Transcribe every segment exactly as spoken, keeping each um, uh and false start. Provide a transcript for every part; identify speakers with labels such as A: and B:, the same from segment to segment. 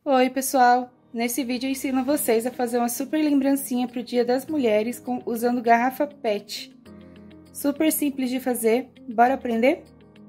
A: Oi, pessoal! Nesse vídeo eu ensino vocês a fazer uma super lembrancinha para o Dia das Mulheres com, usando garrafa pet. Super simples de fazer, bora aprender?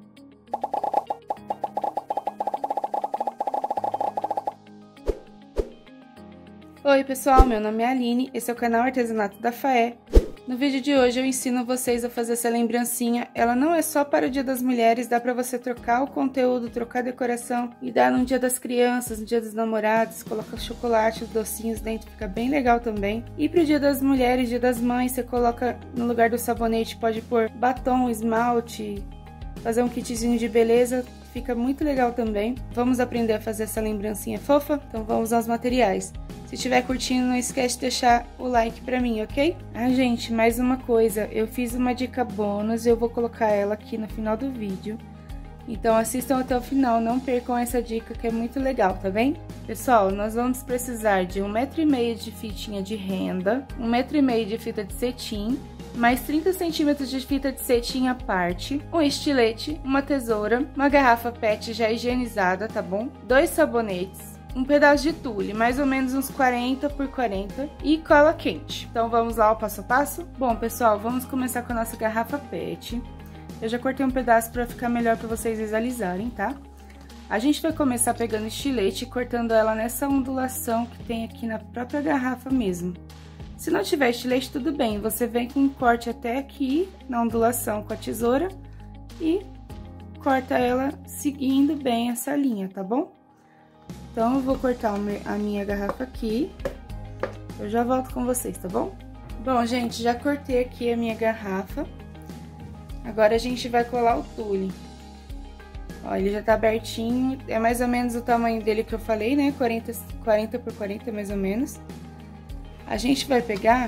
A: Oi, pessoal! Meu nome é Aline, esse é o canal Artesanato da Faé. No vídeo de hoje eu ensino vocês a fazer essa lembrancinha. Ela não é só para o Dia das Mulheres, dá para você trocar o conteúdo, trocar a decoração e dar no Dia das Crianças, no Dia dos Namorados, coloca chocolate, os docinhos dentro, fica bem legal também. E para o Dia das Mulheres, Dia das Mães, você coloca no lugar do sabonete, pode pôr batom, esmalte, fazer um kitzinho de beleza, fica muito legal também. Vamos aprender a fazer essa lembrancinha fofa? Então vamos aos materiais. Se estiver curtindo, não esquece de deixar o like pra mim, ok? Ah, gente, mais uma coisa, eu fiz uma dica bônus e eu vou colocar ela aqui no final do vídeo. Então assistam até o final, não percam essa dica que é muito legal, tá bem? Pessoal, nós vamos precisar de um metro e meio de fitinha de renda, um metro e meio de fita de cetim, mais trinta centímetros de fita de cetim à parte, um estilete, uma tesoura, uma garrafa pet já higienizada, tá bom? Dois sabonetes, um pedaço de tule, mais ou menos uns quarenta por quarenta, e cola quente. Então vamos lá ao passo a passo? Bom, pessoal, vamos começar com a nossa garrafa pet. Eu já cortei um pedaço para ficar melhor para vocês visualizarem, tá? A gente vai começar pegando estilete e cortando ela nessa ondulação que tem aqui na própria garrafa mesmo. Se não tiver estilete, tudo bem, você vem com um corte até aqui na ondulação com a tesoura e corta ela seguindo bem essa linha, tá bom? Então, eu vou cortar a minha garrafa aqui, eu já volto com vocês, tá bom? Bom, gente, já cortei aqui a minha garrafa, agora a gente vai colar o tule. Ó, ele já tá abertinho, é mais ou menos o tamanho dele que eu falei, né? quarenta por quarenta, mais ou menos. A gente vai pegar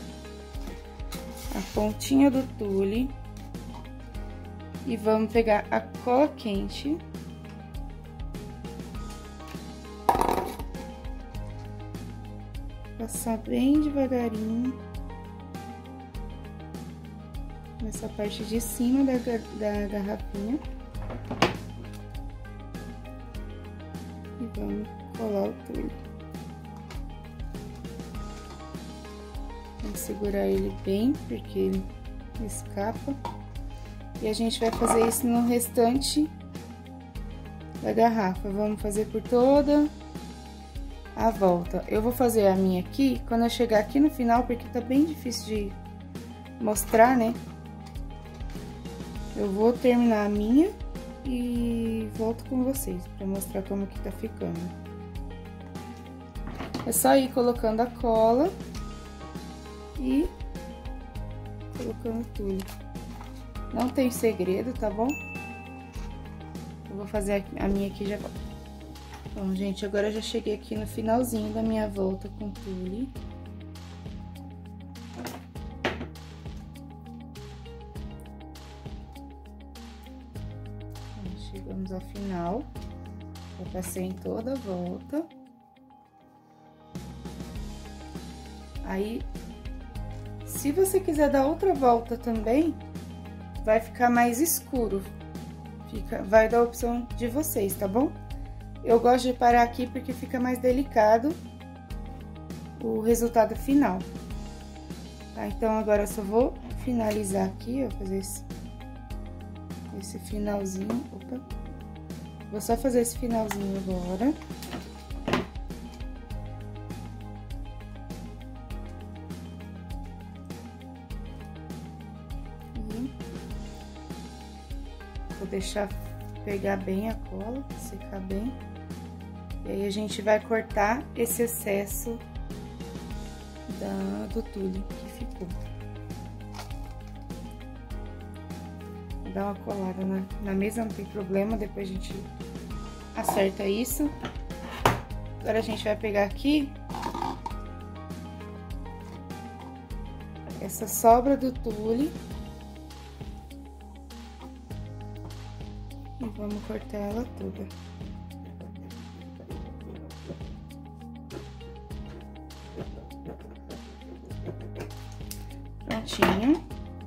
A: a pontinha do tule e vamos pegar a cola quente. Passar bem devagarinho nessa parte de cima da, da garrafinha e vamos colar o tule. Vamos segurar ele bem, porque ele escapa. E a gente vai fazer isso no restante da garrafa. Vamos fazer por toda a volta. Eu vou fazer a minha aqui quando eu chegar aqui no final, porque tá bem difícil de mostrar, né? Eu vou terminar a minha e volto com vocês pra mostrar como que tá ficando. É só ir colocando a cola e colocando tudo. Não tem segredo, tá bom? Eu vou fazer a minha aqui e já volto. Bom, gente, agora eu já cheguei aqui no finalzinho da minha volta com tule. Chegamos ao final. Eu passei em toda a volta. Aí, se você quiser dar outra volta também, vai ficar mais escuro. Fica, vai dar a opção de vocês, tá bom? Eu gosto de parar aqui porque fica mais delicado o resultado final. Tá? Então, agora eu só vou finalizar aqui, ó, fazer esse, esse finalzinho. Opa! Vou só fazer esse finalzinho agora. E vou deixar pegar bem a cola, secar bem. E aí, a gente vai cortar esse excesso da, do tule que ficou. Vou dar uma colada na, na mesa, não tem problema, depois a gente acerta isso. Agora, a gente vai pegar aqui essa sobra do tule e vamos cortar ela toda. Prontinho.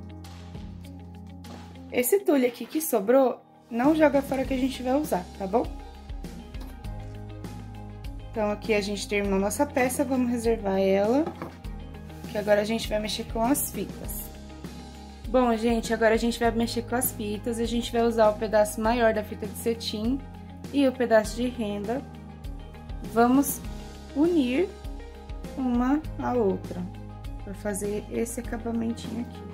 A: Esse tule aqui que sobrou, não joga fora que a gente vai usar, tá bom? Então, aqui a gente terminou nossa peça, vamos reservar ela, que agora a gente vai mexer com as fitas. Bom, gente, agora a gente vai mexer com as fitas, a gente vai usar o pedaço maior da fita de cetim e o pedaço de renda. Vamos unir uma a outra, para fazer esse acabamentinho aqui,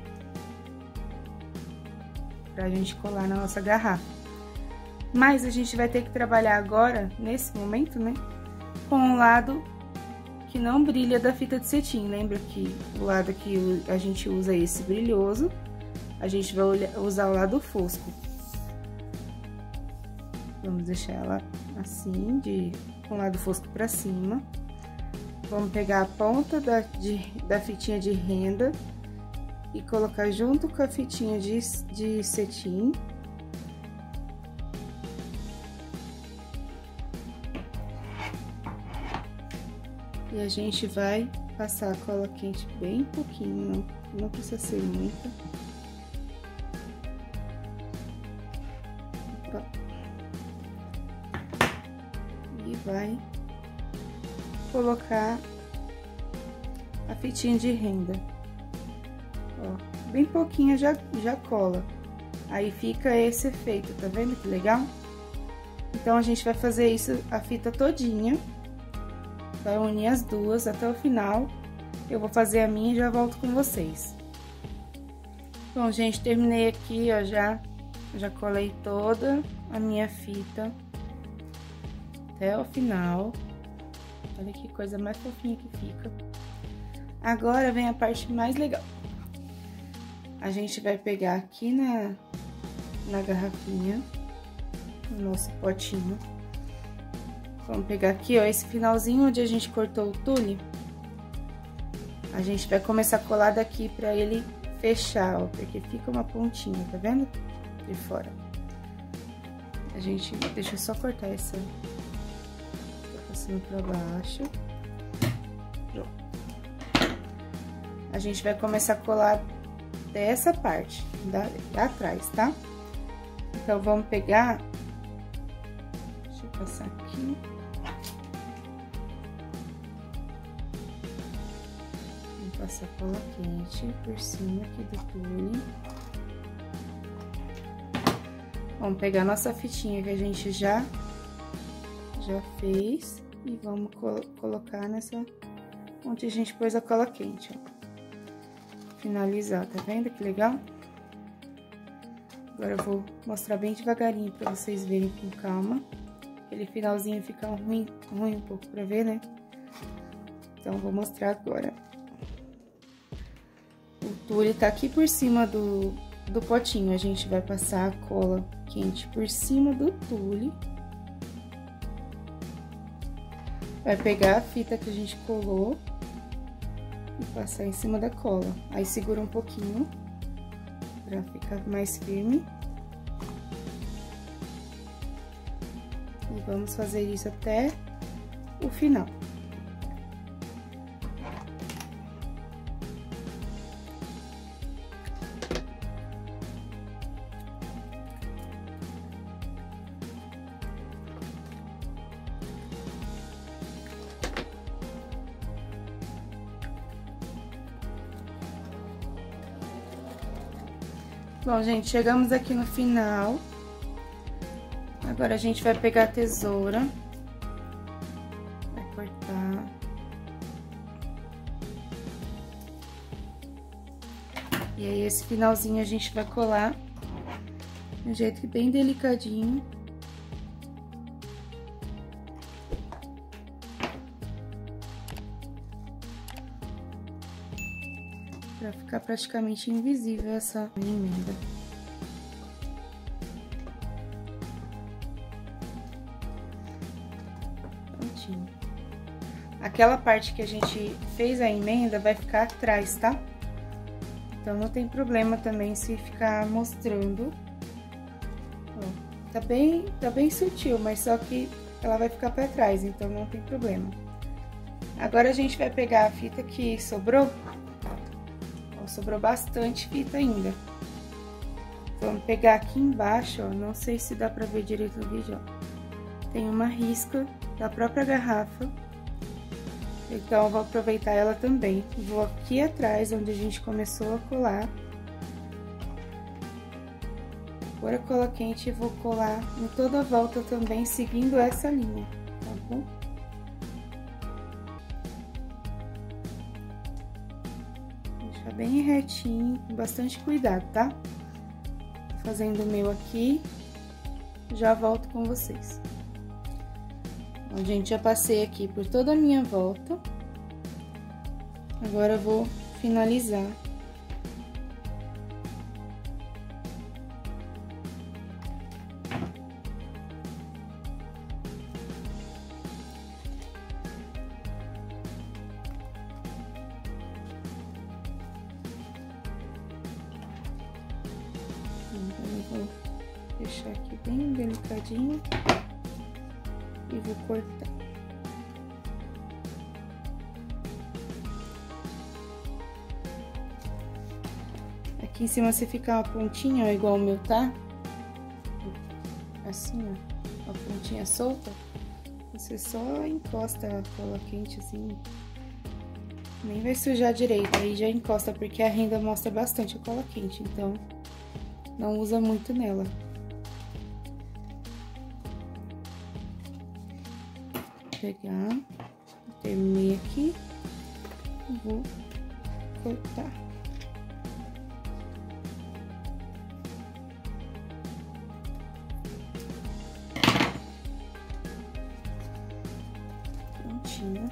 A: pra gente colar na nossa garrafa. Mas a gente vai ter que trabalhar agora, nesse momento, né, com o lado que não brilha da fita de cetim. Lembra que o lado que a gente usa esse brilhoso, a gente vai usar o lado fosco. Vamos deixar ela assim, de, com o lado fosco pra cima. Vamos pegar a ponta da, de, da fitinha de renda e colocar junto com a fitinha de, de cetim. E a gente vai passar a cola quente bem pouquinho, não, não precisa ser muita. Opa. E vai colocar a fitinha de renda. Ó, bem pouquinho já, já cola. Aí fica esse efeito, tá vendo que legal? Então, a gente vai fazer isso a fita todinha. Vai unir as duas até o final. Eu vou fazer a minha e já volto com vocês. Bom, gente, terminei aqui, ó, já, já colei toda a minha fita até o final. Olha que coisa mais fofinha que fica. Agora vem a parte mais legal. A gente vai pegar aqui na, na garrafinha, no nosso potinho. Vamos pegar aqui, ó, esse finalzinho onde a gente cortou o tule. A gente vai começar a colar daqui pra ele fechar, ó, porque fica uma pontinha, tá vendo? De fora. A gente, deixa eu só cortar essa, tá passando pra baixo. Pronto. A gente vai começar a colar dessa parte, da, da atrás, tá? Então, vamos pegar, deixa eu passar aqui. Passar cola quente por cima aqui do tule. Vamos pegar nossa fitinha que a gente já já fez e vamos co colocar nessa onde a gente pôs a cola quente, ó. Finalizar, tá vendo que legal? Agora eu vou mostrar bem devagarinho pra vocês verem com calma. Aquele finalzinho fica ruim, ruim um pouco pra ver, né? Então, vou mostrar agora. O tule tá aqui por cima do, do potinho, a gente vai passar a cola quente por cima do tule. Vai pegar a fita que a gente colou e passar em cima da cola. Aí, segura um pouquinho pra ficar mais firme. E vamos fazer isso até o final. Bom, gente, chegamos aqui no final. Agora, a gente vai pegar a tesoura. Vai cortar. E aí, esse finalzinho a gente vai colar de um jeito bem delicadinho. Pra ficar praticamente invisível essa emenda. Prontinho. Aquela parte que a gente fez a emenda vai ficar atrás, tá? Então, não tem problema também se ficar mostrando. Ó, tá bem, tá bem sutil, mas só que ela vai ficar pra trás, então não tem problema. Agora, a gente vai pegar a fita que sobrou. Sobrou bastante fita ainda. Vamos pegar aqui embaixo, ó. Não sei se dá pra ver direito no vídeo, ó. Tem uma risca da própria garrafa. Então, eu vou aproveitar ela também. Vou aqui atrás, onde a gente começou a colar. Pôr a cola quente e vou colar em toda a volta também, seguindo essa linha, tá bom? Deixar bem retinho, com bastante cuidado, tá? Fazendo o meu aqui, já volto com vocês. Bom, gente, já passei aqui por toda a minha volta. Agora eu vou finalizar. Então, eu vou deixar aqui bem delicadinho e vou cortar. Aqui em cima, se ficar uma pontinha, ó, igual o meu tá, assim, ó, uma pontinha solta, você só encosta a cola quente assim, nem vai sujar direito, aí já encosta, porque a renda mostra bastante a cola quente, então não usa muito nela. Vou pegar, terminei aqui, vou cortar. Prontinho.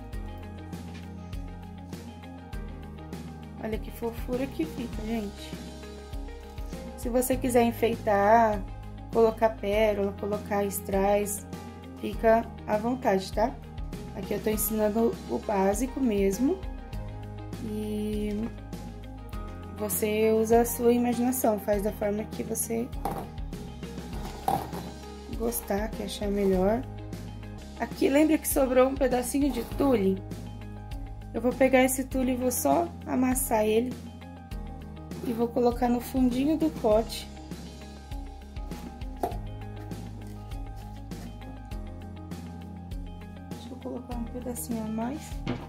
A: Olha que fofura que fica, gente. Se você quiser enfeitar, colocar pérola, colocar strass, fica à vontade, tá? Aqui eu tô ensinando o básico mesmo. E você usa a sua imaginação, faz da forma que você gostar, que achar melhor. Aqui, lembra que sobrou um pedacinho de tule? Eu vou pegar esse tule e vou só amassar ele. E vou colocar no fundinho do pote. Deixa eu colocar um pedacinho a mais.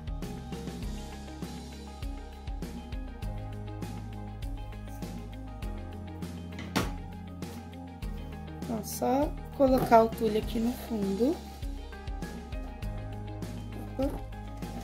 A: Então, só colocar o tule aqui no fundo. Opa.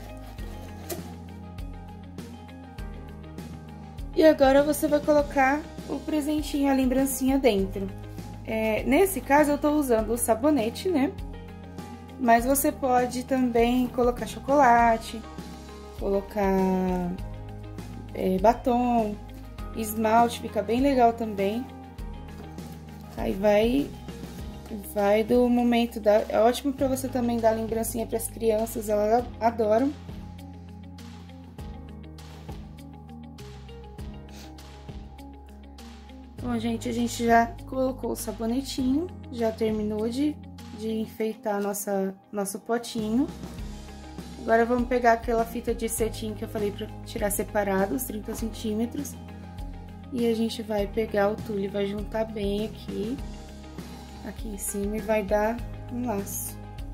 A: E agora você vai colocar o presentinho, a lembrancinha dentro. É, nesse caso, eu tô usando o sabonete, né? Mas você pode também colocar chocolate, colocar é, batom, esmalte, fica bem legal também. Aí vai, vai do momento, da, é ótimo pra você também dar lembrancinha pras crianças, elas adoram. Bom, gente, a gente já colocou o sabonetinho, já terminou de, de enfeitar nossa, nosso potinho. Agora, vamos pegar aquela fita de cetim que eu falei pra tirar separado, os trinta centímetros. E a gente vai pegar o tule, vai juntar bem aqui, aqui em cima e vai dar um laço.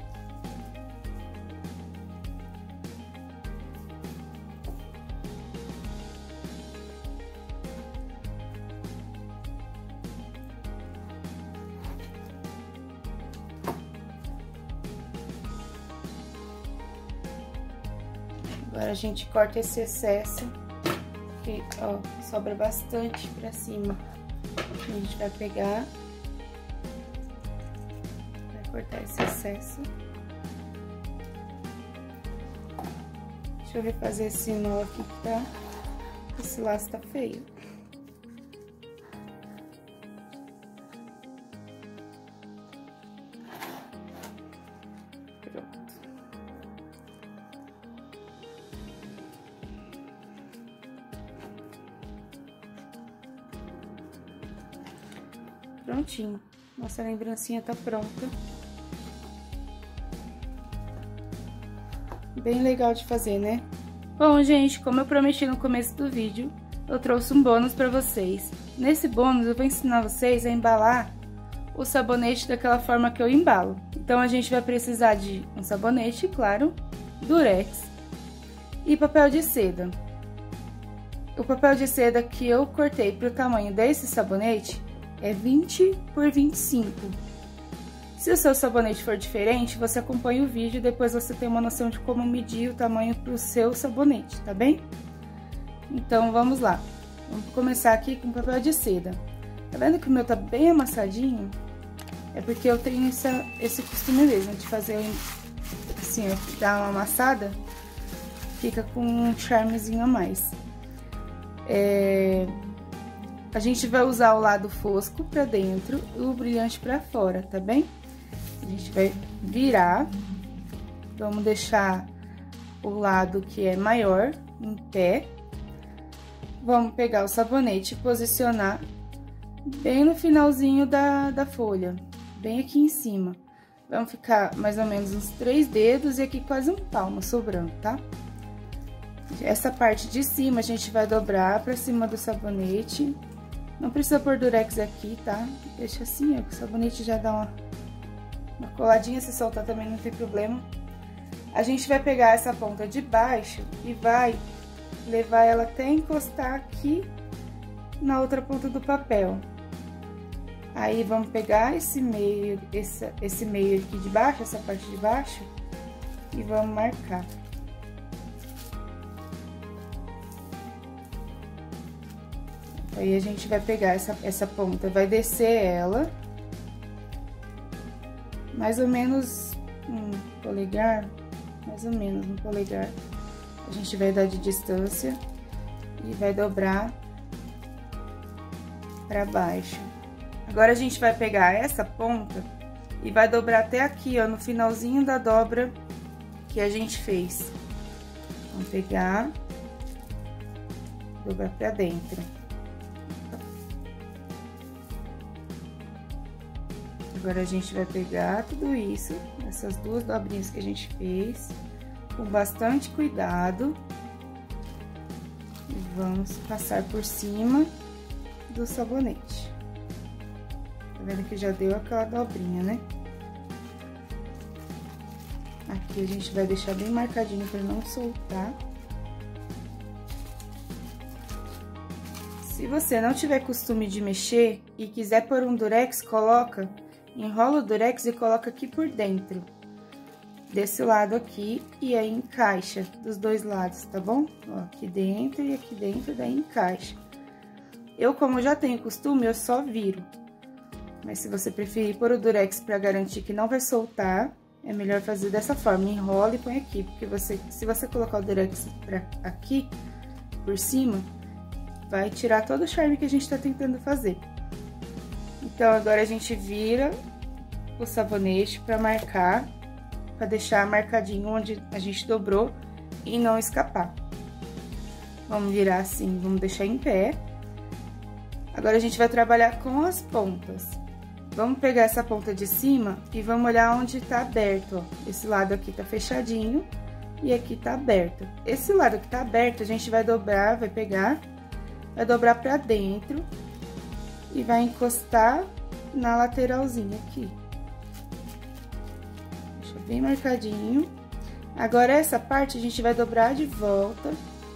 A: Agora, a gente corta esse excesso, que, ó, sobra bastante pra cima. A gente vai pegar, vai cortar esse excesso. Deixa eu refazer esse nó aqui que tá, esse laço tá feio. Prontinho, nossa lembrancinha tá pronta. Bem legal de fazer, né? Bom, gente, como eu prometi no começo do vídeo, eu trouxe um bônus pra vocês. Nesse bônus, eu vou ensinar vocês a embalar o sabonete daquela forma que eu embalo. Então, a gente vai precisar de um sabonete, claro, durex e papel de seda. O papel de seda que eu cortei para o tamanho desse sabonete é vinte por vinte e cinco. Se o seu sabonete for diferente, você acompanha o vídeo e depois você tem uma noção de como medir o tamanho para o seu sabonete, tá bem? Então, vamos lá. Vamos começar aqui com papel de seda. Tá vendo que o meu tá bem amassadinho? É porque eu tenho essa, esse costume mesmo de fazer assim, ó, dar uma amassada, fica com um charmezinho a mais. É... A gente vai usar o lado fosco pra dentro e o brilhante pra fora, tá bem? A gente vai virar, vamos deixar o lado que é maior em pé. Vamos pegar o sabonete e posicionar bem no finalzinho da, da folha, bem aqui em cima. Vamos ficar mais ou menos uns três dedos e aqui quase um palmo sobrando, tá? Essa parte de cima a gente vai dobrar pra cima do sabonete. Não precisa pôr durex aqui, tá? Deixa assim, ó, que o sabonete já dá uma, uma coladinha, se soltar também não tem problema. A gente vai pegar essa ponta de baixo e vai levar ela até encostar aqui na outra ponta do papel. Aí, vamos pegar esse meio, esse, esse meio aqui de baixo, essa parte de baixo, e vamos marcar. Aí, a gente vai pegar essa, essa ponta, vai descer ela, mais ou menos um polegar, mais ou menos um polegar. A gente vai dar de distância e vai dobrar pra baixo. Agora, a gente vai pegar essa ponta e vai dobrar até aqui, ó, no finalzinho da dobra que a gente fez. Vamos pegar, dobrar pra dentro. Agora, a gente vai pegar tudo isso, essas duas dobrinhas que a gente fez, com bastante cuidado, e vamos passar por cima do sabonete. Tá vendo que já deu aquela dobrinha, né? Aqui a gente vai deixar bem marcadinho para não soltar. Se você não tiver costume de mexer e quiser pôr um durex, coloca, enrola o durex e coloca aqui por dentro. Desse lado aqui, e aí encaixa dos dois lados, tá bom? Ó, aqui dentro e aqui dentro, daí encaixa. Eu, como já tenho costume, eu só viro. Mas se você preferir pôr o durex pra garantir que não vai soltar, é melhor fazer dessa forma, enrola e põe aqui. Porque você, se você colocar o durex pra aqui, por cima, vai tirar todo o charme que a gente tá tentando fazer. Então, agora a gente vira o sabonete pra marcar, pra deixar marcadinho onde a gente dobrou e não escapar. Vamos virar assim, vamos deixar em pé. Agora, a gente vai trabalhar com as pontas. Vamos pegar essa ponta de cima e vamos olhar onde tá aberto, ó. Esse lado aqui tá fechadinho e aqui tá aberto. Esse lado que tá aberto, a gente vai dobrar, vai pegar, vai dobrar pra dentro e vai encostar na lateralzinha aqui. Deixa bem marcadinho. Agora, essa parte a gente vai dobrar de volta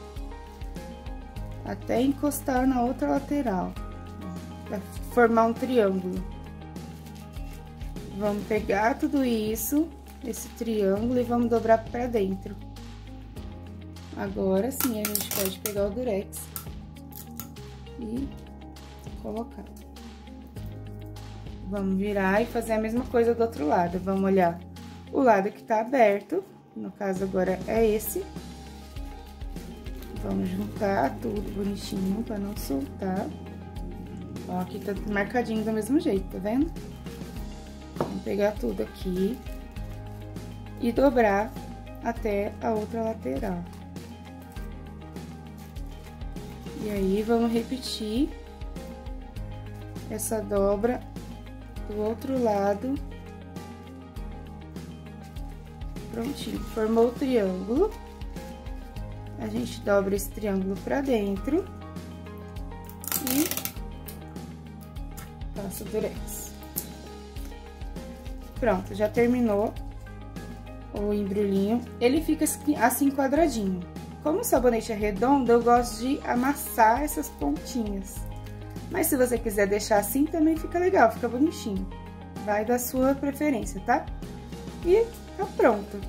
A: até encostar na outra lateral, pra formar um triângulo. Vamos pegar tudo isso, esse triângulo, e vamos dobrar pra dentro. Agora sim, a gente pode pegar o durex e colocar. Vamos virar e fazer a mesma coisa do outro lado. Vamos olhar o lado que tá aberto, no caso agora é esse. Vamos juntar tudo bonitinho pra não soltar. Ó, aqui tá marcadinho do mesmo jeito, tá vendo? Vamos pegar tudo aqui e dobrar até a outra lateral. E aí, vamos repetir essa dobra do outro lado. Prontinho, formou o triângulo. A gente dobra esse triângulo pra dentro e passa o durex. Pronto, já terminou o embrulhinho. Ele fica assim quadradinho. Como o sabonete é redondo, eu gosto de amassar essas pontinhas. Mas se você quiser deixar assim, também fica legal, fica bonitinho. Vai da sua preferência, tá? E tá pronto.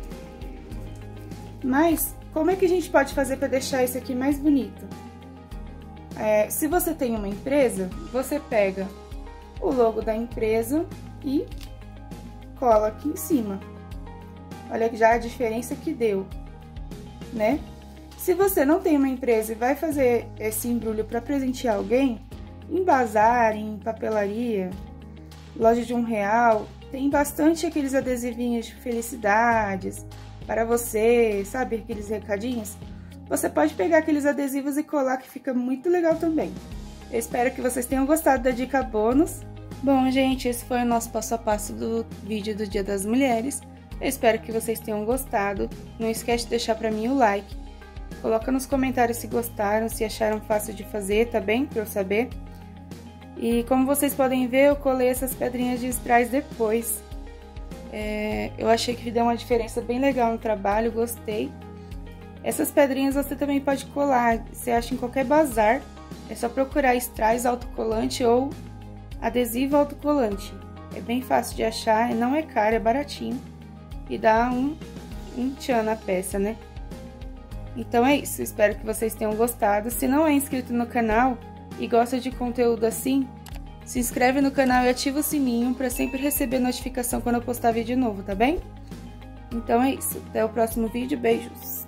A: Mas, como é que a gente pode fazer para deixar isso aqui mais bonito? É, se você tem uma empresa, você pega o logo da empresa e cola aqui em cima. Olha já a diferença que deu, né? Se você não tem uma empresa e vai fazer esse embrulho para presentear alguém, em bazar, em papelaria, loja de um real, tem bastante aqueles adesivinhos de felicidades para você, sabe? Aqueles recadinhos. Você pode pegar aqueles adesivos e colar, que fica muito legal também. Eu espero que vocês tenham gostado da dica bônus. Bom, gente, esse foi o nosso passo a passo do vídeo do Dia das Mulheres. Eu espero que vocês tenham gostado. Não esquece de deixar pra mim o like. Coloca nos comentários se gostaram, se acharam fácil de fazer, tá bem? Pra eu saber. E como vocês podem ver, eu colei essas pedrinhas de strass depois. É, eu achei que deu uma diferença bem legal no trabalho, gostei. Essas pedrinhas você também pode colar, você acha em qualquer bazar. É só procurar strass autocolante ou adesivo autocolante. É bem fácil de achar, não é caro, é baratinho. E dá um, um tchan na peça, né? Então é isso, espero que vocês tenham gostado. Se não é inscrito no canal e gosta de conteúdo assim, se inscreve no canal e ativa o sininho para sempre receber notificação quando eu postar vídeo novo, tá bem? Então é isso, até o próximo vídeo, beijos!